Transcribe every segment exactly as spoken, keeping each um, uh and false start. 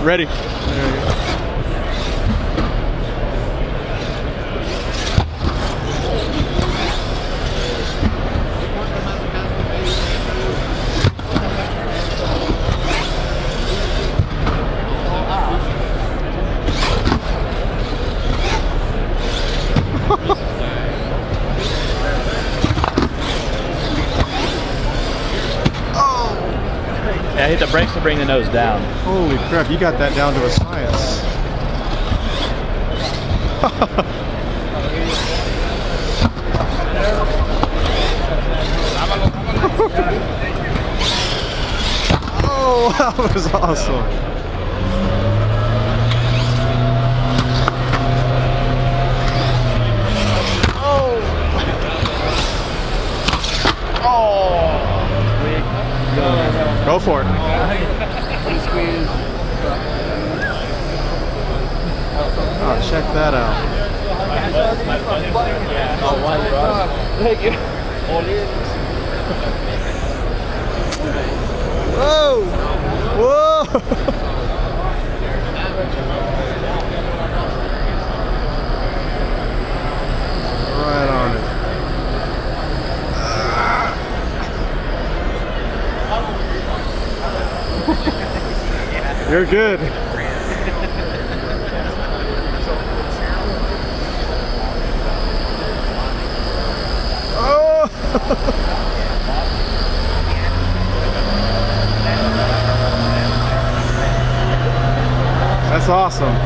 Ready. Yeah, hit the brakes to bring the nose down. Holy crap, you got that down to a science. Oh, that was awesome. Oh. Oh. Go for it. Oh, check that out. Thank you. Whoa! Whoa! Right on it. You're good. Oh! That's awesome.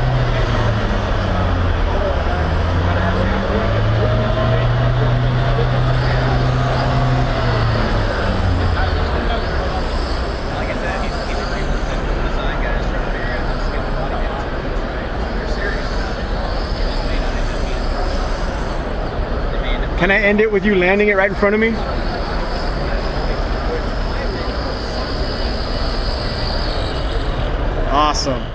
Can I end it with you landing it right in front of me? Awesome.